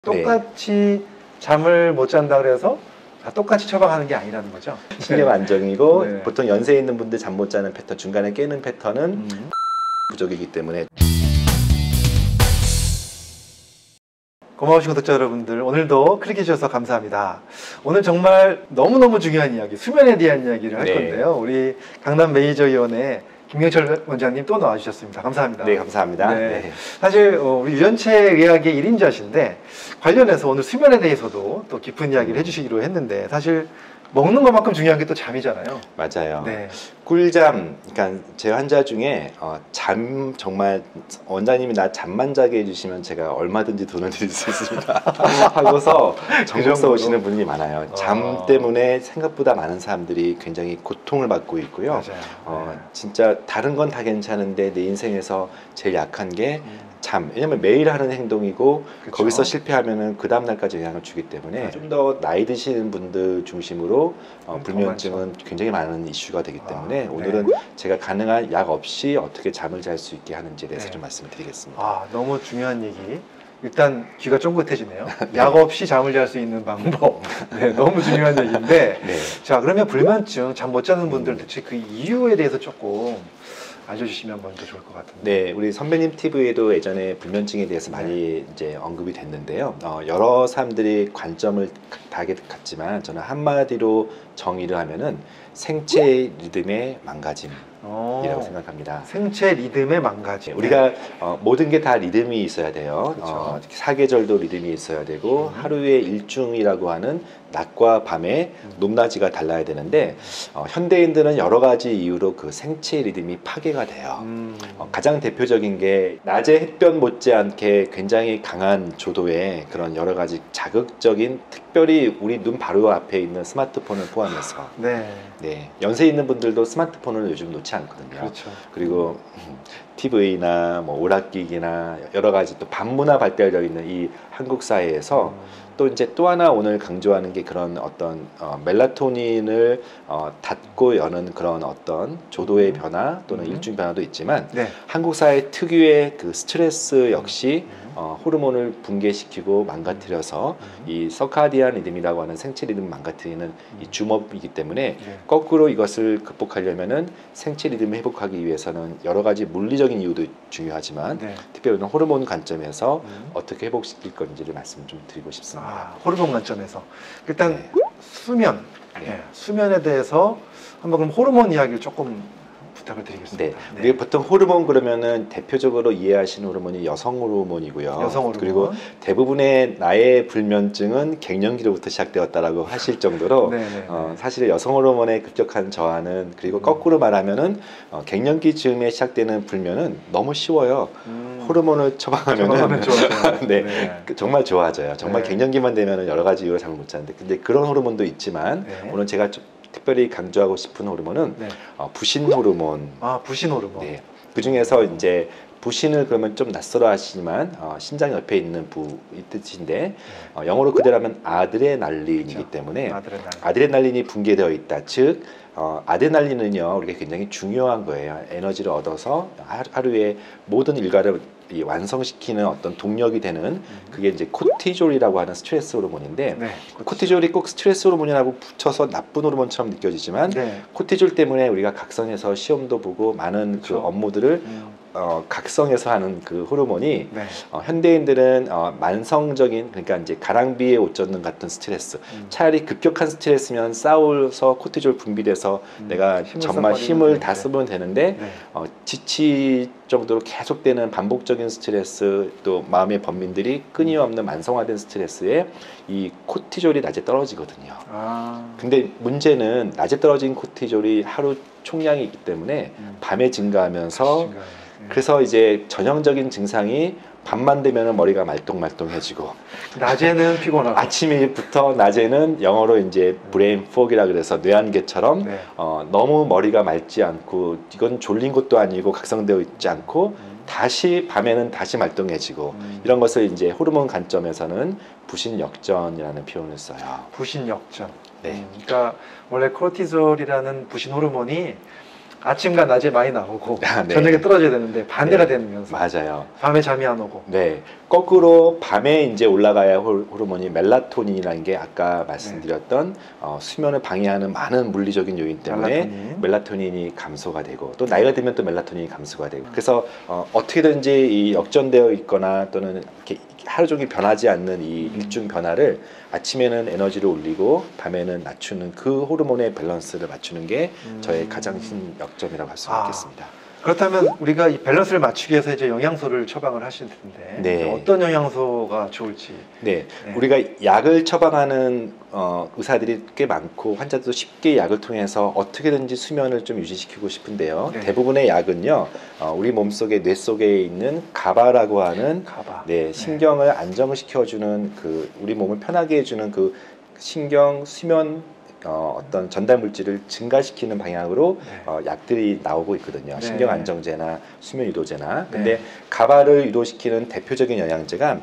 똑같이 잠을 못 잔다 그래서 다 똑같이 처방하는 게 아니라는 거죠. 신경 안정이고 네. 보통 연세에 있는 분들 잠 못 자는 패턴, 중간에 깨는 패턴은 부족이기 때문에. 고마우신 구독자 여러분들, 오늘도 클릭해 주셔서 감사합니다. 오늘 정말 너무너무 중요한 이야기, 수면에 대한 이야기를 할 건데요. 우리 강남 메이저위원회 김경철 원장님 또 나와주셨습니다. 감사합니다. 네, 감사합니다. 네. 사실 우리 유전체 의학의 1인자신데 관련해서 오늘 수면에 대해서도 또 깊은 이야기를 해주시기로 했는데, 사실 먹는 것만큼 중요한 게 또 잠이잖아요. 맞아요. 네. 꿀잠, 그러니까 제 환자 중에 잠 정말 원장님이 나 잠만 자게 해주시면 제가 얼마든지 돈을 드릴 수 있습니다 하고서 정성 써오시는 분이 많아요. 잠 때문에 생각보다 많은 사람들이 굉장히 고통을 받고 있고요. 맞아요. 진짜 다른 건 다 괜찮은데 내 인생에서 제일 약한 게 잠. 왜냐면 매일 하는 행동이고 그쵸? 거기서 실패하면은 그 다음 날까지 영향을 주기 때문에 좀 더 나이 드시는 분들 중심으로 불면증은 굉장히 많은 이슈가 되기 때문에 오늘은 제가 가능한 약 없이 어떻게 잠을 잘 수 있게 하는지에 대해서 좀 말씀을 드리겠습니다. 너무 중요한 얘기. 일단 귀가 쫑긋해지네요. 약 없이 잠을 잘 수 있는 방법. 네, 너무 중요한 얘기인데. 자, 그러면 불면증, 잠 못 자는 분들 대체 그 이유에 대해서 조금 알려주시면 먼저 좋을 것 같은데. 네, 우리 선배님 TV에도 예전에 불면증에 대해서 많이 이제 언급이 됐는데요. 여러 사람들이 관점을 다르게 갖지만 저는 한마디로 정의를 하면은 생체 리듬의 망가짐이라고 생각합니다. 생체 리듬의 망가짐. 우리가 모든 게 다 리듬이 있어야 돼요. 사계절도 리듬이 있어야 되고 하루의 일중이라고 하는 낮과 밤의 높낮이가 달라야 되는데 현대인들은 여러 가지 이유로 그 생체 리듬이 파괴가 돼요. 가장 대표적인 게 낮에 햇볕 못지않게 굉장히 강한 조도의 그런 여러 가지 자극적인, 특별히 우리 눈 바로 앞에 있는 스마트폰을 포함해서 연세 있는 분들도 스마트폰을 요즘 놓지 않거든요. 그리고 TV나 뭐 오락기기나 여러 가지 또 반문화 발달되어 있는 이 한국 사회에서 또 이제 또 하나 오늘 강조하는 게 그런 어떤 멜라토닌을 닫고 여는 그런 어떤 조도의 변화 또는 일중 변화도 있지만 한국 사회 특유의 그 스트레스 역시 호르몬을 붕괴시키고 망가뜨려서 이 서카디안 리듬이라고 하는 생체 리듬 망가뜨리는 이 주법이기 때문에 거꾸로 이것을 극복하려면은 생체 리듬을 회복하기 위해서는 여러 가지 물리적인 이유도 중요하지만 특별히 호르몬 관점에서 어떻게 회복시킬 건지를 말씀 좀 드리고 싶습니다. 호르몬 관점에서 일단 수면, 수면에 대해서 한번 그럼 호르몬 이야기를 조금 부탁을 드리겠습니다. 우리가 보통 호르몬 그러면은 대표적으로 이해하시는 호르몬이 여성 호르몬이고요. 여성 호르몬. 그리고 대부분의 나의 불면증은 갱년기로부터 시작되었다라고 하실 정도로 사실 여성 호르몬의 급격한 저하는, 그리고 거꾸로 말하면은 갱년기 즈음에 시작되는 불면은 너무 쉬워요. 호르몬을 처방하면은 정말 좋아져요. 정말 갱년기만 되면은 여러 가지 이유로 잠을 못 자는데, 근데 그런 호르몬도 있지만 오늘 제가 특별히 강조하고 싶은 호르몬은 부신 호르몬. 부신 호르몬. 그 중에서 이제 부신을 그러면 좀 낯설어 하시지만 심장 옆에 있는 이 뜻인데 영어로 그대로 하면 아드레날린이기 때문에 아드레날린이 붕괴되어 있다. 즉 아드레날린은요 우리가 굉장히 중요한 거예요. 에너지를 얻어서 하루에 모든 일과를 완성시키는 어떤 동력이 되는, 그게 이제 코티졸이라고 하는 스트레스 호르몬인데 코티졸이 꼭 스트레스 호르몬이라고 붙여서 나쁜 호르몬처럼 느껴지지만 코티졸 때문에 우리가 각성해서 시험도 보고 많은 그 업무들을 각성해서 하는 그 호르몬이 현대인들은 만성적인, 그러니까 이제 가랑비에 옷 젖는 같은 스트레스, 차라리 급격한 스트레스면 싸워서 코티졸 분비돼서 내가 정말 힘을 다 쓰면 되는데 지칠 정도로 계속되는 반복적인 스트레스, 또 마음의 번민들이 끊임없는 만성화된 스트레스에 이 코티졸이 낮에 떨어지거든요. 근데 문제는 낮에 떨어진 코티졸이 하루 총량이 있기 때문에 밤에 증가하면서 그래서 이제 전형적인 증상이 밤만 되면 머리가 말똥말똥해지고 낮에는 피곤하고 아침부터 낮에는 영어로 이제 브레인 포기라 그래서 뇌안개처럼 너무 머리가 맑지 않고, 이건 졸린 것도 아니고 각성되어 있지 않고 다시 밤에는 다시 말똥해지고 이런 것을 이제 호르몬 관점에서는 부신역전이라는 표현을 써요. 부신역전. 그러니까 원래 코르티졸이라는 부신 호르몬이 아침과 낮에 많이 나오고 네. 저녁에 떨어져야 되는데 반대가 네. 되면서 맞아요. 밤에 잠이 안 오고. 네, 거꾸로 밤에 이제 올라가야 호르몬이 멜라토닌이라는 게 아까 말씀드렸던 수면을 방해하는 많은 물리적인 요인 때문에 멜라토닌이 감소가 되고 또 나이가 들면 또 멜라토닌이 감소가 되고 그래서 어떻게든지 이 역전되어 있거나 또는 이렇게 하루 종일 변하지 않는 이 일중 변화를 아침에는 에너지를 올리고 밤에는 낮추는 그 호르몬의 밸런스를 맞추는 게 저의 가장 큰 역점이라고 할 수 있겠습니다. 그렇다면 우리가 이 밸런스를 맞추기 위해서 이제 영양소를 처방을 하실 텐데 네. 어떤 영양소가 좋을지. 네, 우리가 약을 처방하는 의사들이 꽤 많고 환자들도 쉽게 약을 통해서 어떻게든지 수면을 좀 유지시키고 싶은데요. 네. 대부분의 약은요, 우리 몸속에 뇌 속에 있는 가바라고 하는 네, 신경을 안정시켜주는 그 우리 몸을 편하게 해주는 그 신경 수면 어떤 전달 물질을 증가시키는 방향으로 약들이 나오고 있거든요. 신경 안정제나 수면 유도제나. 근데 가바를 유도시키는 대표적인 영양제가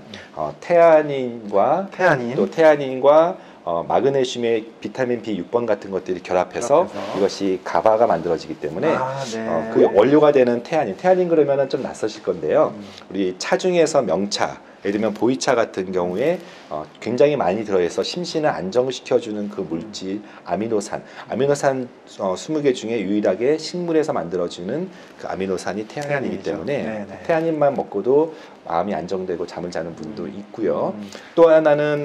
또 테아닌과 마그네슘의 비타민 B6번 같은 것들이 결합해서 이것이 가바가 만들어지기 때문에 그 원료가 되는 테아닌 그러면은 좀 낯서실 건데요. 우리 차 중에서 명차, 예를 들면 보이차 같은 경우에 굉장히 많이 들어있어 심신을 안정시켜주는 그 물질 아미노산 20개 중에 유일하게 식물에서 만들어지는 그 아미노산이 테아닌이기 때문에 테아닌만 먹고도 마음이 안정되고 잠을 자는 분도 있고요. 또 하나는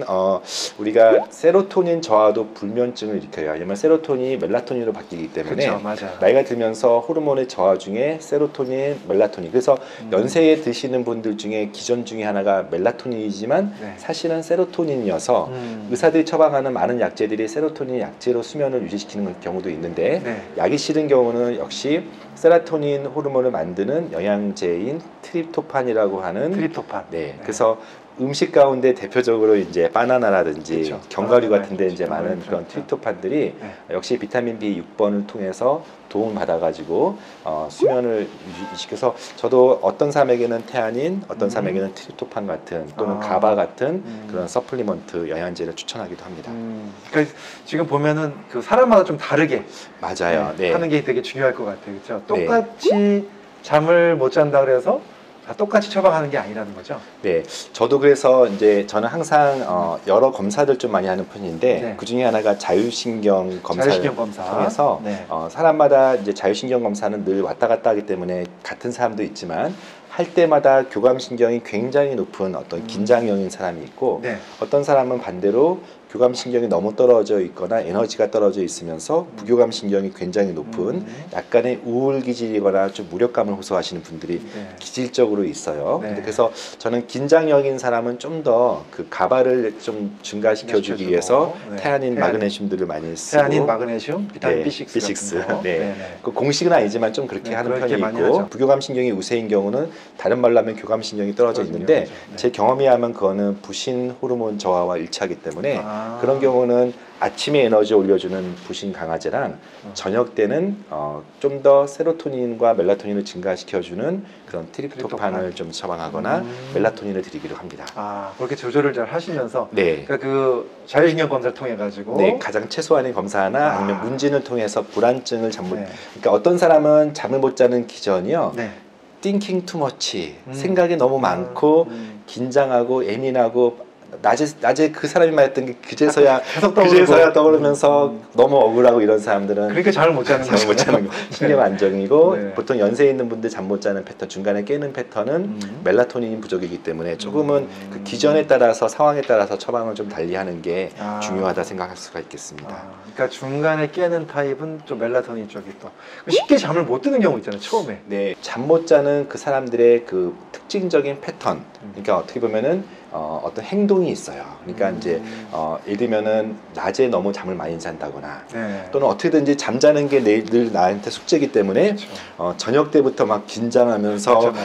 우리가 세로토닌 저하도 불면증을 일으켜요. 왜냐면 세로토닌이 멜라토닌으로 바뀌기 때문에 나이가 들면서 호르몬의 저하 중에 세로토닌, 멜라토닌 그래서 연세에 드시는 분들 중에 기전 중에 하나가 멜라토닌이지만 사실은 세로토닌이어서 의사들이 처방하는 많은 약제들이 세로토닌 약제로 수면을 유지시키는 경우도 있는데 약이 싫은 경우는 역시 세로토닌 호르몬을 만드는 영양제인 트립토판이라고 하는 그래서 음식 가운데 대표적으로 이제 바나나라든지 견과류 같은데 이제 많은 그런 트립토판들이 역시 비타민 B6번을 통해서 도움을 받아가지고 수면을 유지시켜서 저도 어떤 사람에게는 테아닌, 어떤 사람에게는 트립토판 같은 또는 가바 같은 그런 서플리먼트 영양제를 추천하기도 합니다. 그러니까 지금 보면은 그 사람마다 좀 다르게 하는 게 되게 중요할 것 같아요, 그렇죠? 똑같이 잠을 못 잔다 그래서 똑같이 처방하는 게 아니라는 거죠? 네, 저도 그래서 이제 저는 항상 여러 검사를 좀 많이 하는 편인데 그 중에 하나가 자율신경 검사를 통해서 사람마다 이제 자율신경 검사는 늘 왔다 갔다 하기 때문에 같은 사람도 있지만 할 때마다 교감신경이 굉장히 높은 어떤 긴장형인 사람이 있고 어떤 사람은 반대로 교감신경이 너무 떨어져 있거나 에너지가 떨어져 있으면서 부교감신경이 굉장히 높은 약간의 우울 기질이거나 좀 무력감을 호소하시는 분들이 기질적으로 있어요. 그래서 저는 긴장형인 사람은 좀 더 그 가바를 좀 증가시켜주기 위해서 테아닌, 마그네슘들을 많이 쓰고 테아닌, 마그네슘, 비타민 B6 그 공식은 아니지만 좀 그렇게 하는 편이 있고 부교감신경이 우세인 경우는 다른 말로 하면 교감신경이 떨어져 있는데 제 경험에 하면 그거는 부신 호르몬 저하와 일치하기 때문에 그런 경우는 아침에 에너지 올려주는 부신 강화제랑 저녁 때는 좀 더 세로토닌과 멜라토닌을 증가시켜주는 그런 트립토판을 좀 처방하거나 멜라토닌을 드리기로 합니다. 그렇게 조절을 잘 하시면서 그러니까 그 자율신경 검사를 통해 가지고 가장 최소한의 검사나 아니면 문진을 통해서 불안증을 그러니까 어떤 사람은 잠을 못 자는 기전이요. thinking too much 생각이 너무 많고 긴장하고 예민하고 낮에 그 사람이 말했던 게 그제서야 떠오르면서 너무 억울하고 이런 사람들은 그러니까 잠을 못 자는 거죠. 신경 안정이고 보통 연세에 있는 분들 잠 못 자는 패턴 중간에 깨는 패턴은 멜라토닌 부족이기 때문에 조금은 그 기전에 따라서 상황에 따라서 처방을 좀 달리하는 게 중요하다 생각할 수가 있겠습니다. 그러니까 중간에 깨는 타입은 좀 멜라토닌 쪽이 또 쉽게 잠을 못 드는 경우 있잖아요, 처음에. 잠 못 자는 그 사람들의 그 특징적인 패턴. 그러니까 어떻게 보면은 어떤 행동이 있어요. 그러니까 이제 예를 들면은 낮에 너무 잠을 많이 잔다거나 또는 어떻게든지 잠자는 게 늘 나한테 숙제이기 때문에 저녁 때부터 막 긴장하면서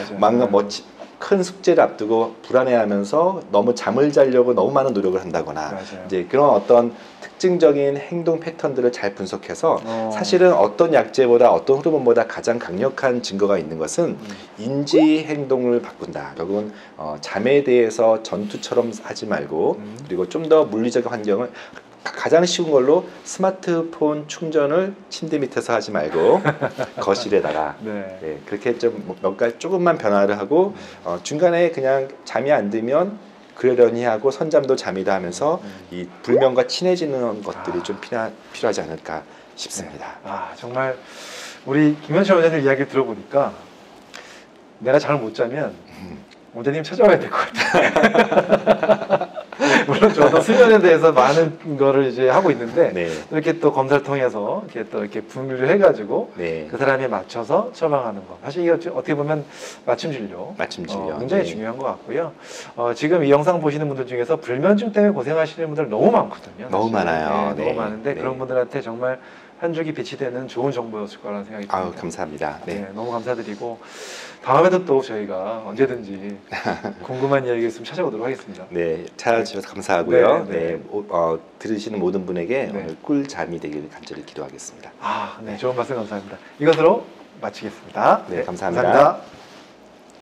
큰 숙제를 앞두고 불안해하면서 너무 잠을 자려고 너무 많은 노력을 한다거나 이제 그런 어떤 특징적인 행동 패턴들을 잘 분석해서 사실은 어떤 약제보다 어떤 호르몬보다 가장 강력한 증거가 있는 것은 인지 행동을 바꾼다. 결국은 잠에 대해서 전투처럼 하지 말고 그리고 좀 더 물리적 환경을 가장 쉬운 걸로 스마트폰 충전을 침대 밑에서 하지 말고 거실에다가 네, 그렇게 좀 몇 가지 조금만 변화를 하고 중간에 그냥 잠이 안 들면 그러려니 하고 선잠도 잠이다 하면서 이 불면과 친해지는 것들이 좀 필요하지 않을까 싶습니다. 네. 정말 우리 김현철 원장님 이야기 들어보니까 내가 잠을 못 자면 원장님 찾아와야 될 것 같아요. 물론 저도 수면에 대해서 많은 거를 이제 하고 있는데 네. 이렇게 또 검사를 통해서 이렇게 분류를 해가지고 네. 그 사람에 맞춰서 처방하는 거. 사실 이게 어떻게 보면 맞춤 진료, 굉장히 네. 중요한 것 같고요. 지금 이 영상 보시는 분들 중에서 불면증 때문에 고생하시는 분들 너무 많거든요. 너무 많아요. 네, 네. 너무 많은데 네. 그런 분들한테 정말 한 줄기 빛이 되는 좋은 정보였을 거라는 생각이 듭니다. 아유, 감사합니다. 네. 너무 감사드리고 다음에도 또 저희가 언제든지 궁금한 이야기 있으면 찾아오도록 하겠습니다. 네, 찾아주셔서 감사하고요. 네, 네. 들으시는 모든 분에게 네. 오늘 꿀잠이 되기를 간절히 기도하겠습니다. 네, 좋은 말씀 감사합니다. 이것으로 마치겠습니다. 네, 감사합니다. 감사합니다.